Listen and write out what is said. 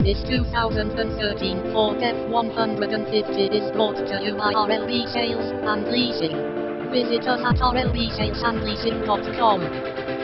This 2013 Ford F150 is brought to you by RLB Sales and Leasing. Visit us at rlbsalesandleasing.com.